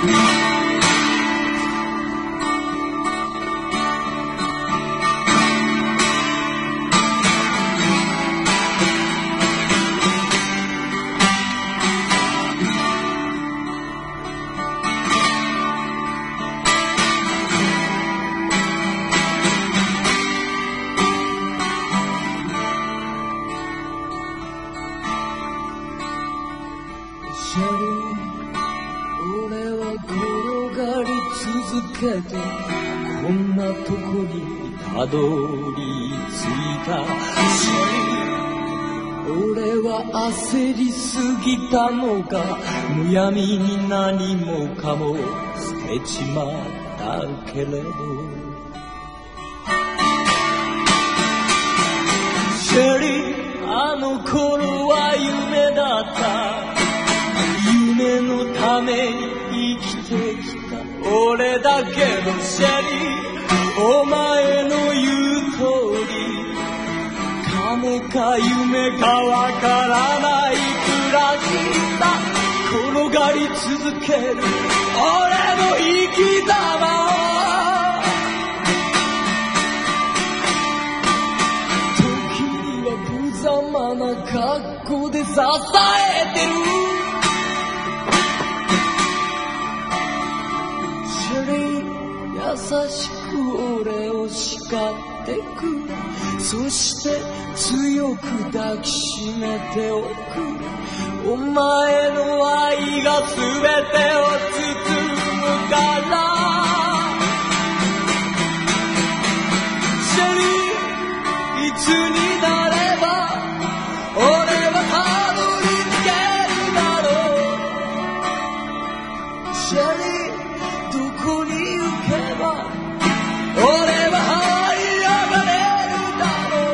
シャリー、俺は転がり続けてこんなとこにたどり着いた。シャリー、俺は焦りすぎたのか、むやみに何もかも捨てちまったけれど、シェリー、あの頃は夢だった。夢のために生きてきた俺だけど、シェリー、お前の言う通り、金か夢かわからない暮らしだ。転がり続ける俺の生き様を、時には無様な格好で支えてる。優しく俺を叱ってく、そして強く抱きしめておく。お前の愛が全てを包むから。シェリー、いつになれば俺はたどり着けるだろう。シェリー、どこに行けば俺は這い上がれるだろ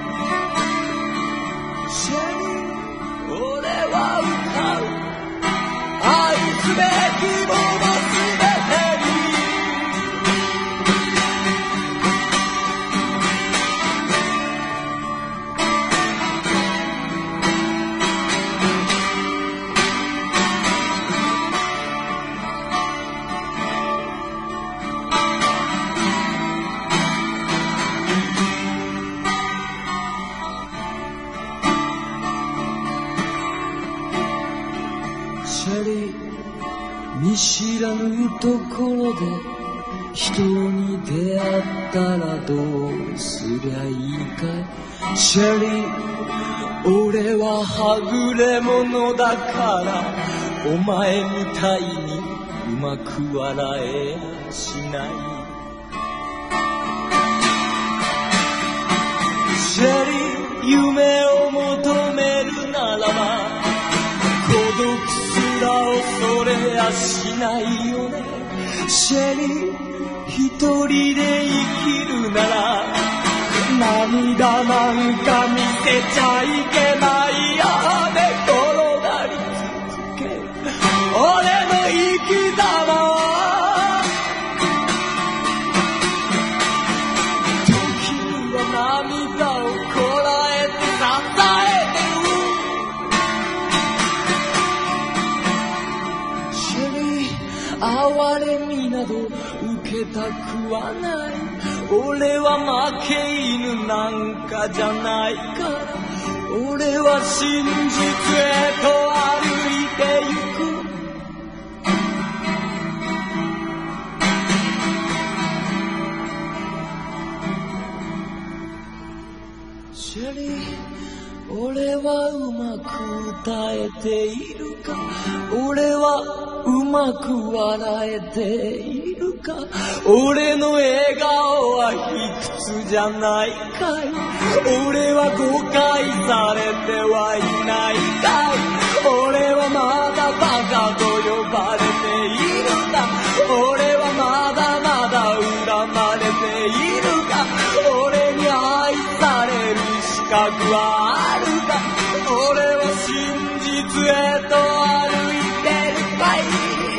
う。シェリー、俺は歌う愛すべきものすべてに。シェリー、見知らぬところで人に出会ったらどうすりゃいいかい。シェリー、俺ははぐれ者だからお前みたいにうまく笑えやしない。シェリー、夢を求めるならば孤独すら恐れやしないよね。シェリー、一人で生きるなら涙なんか見せちゃいけないよね。転がり続ける俺の生き様を、時には涙をこらえて支えてる。シェリー、哀れみなど受けたくはない。俺は負け犬なんかじゃないから。俺は真実へと歩いてゆく。シェリー、俺はうまく歌えているか。俺はうまく笑えているか。俺の笑顔は卑屈じゃないかい。俺は誤解されてはいないかい。俺はまだバカと呼ばれているか。俺はまだまだ恨まれているか。俺に愛される資格はあるか。俺は真実へと歩いてるかい。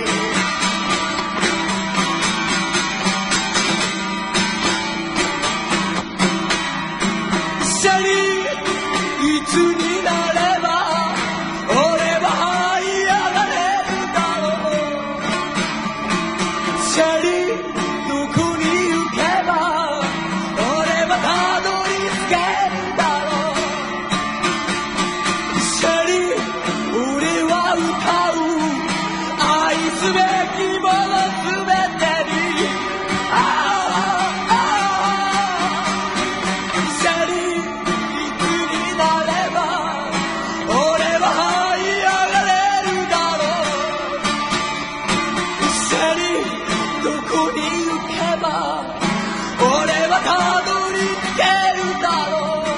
シェリー、いつになれば俺は這い上がれるだろう。 ば俺はたどり着けるだろう。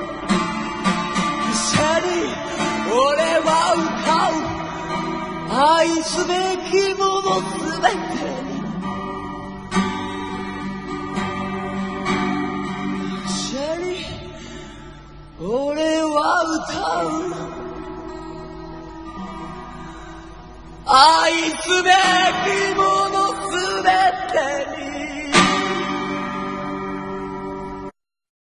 一緒に俺は歌う愛すべきものすべて。一緒に俺は歌う愛すべきもの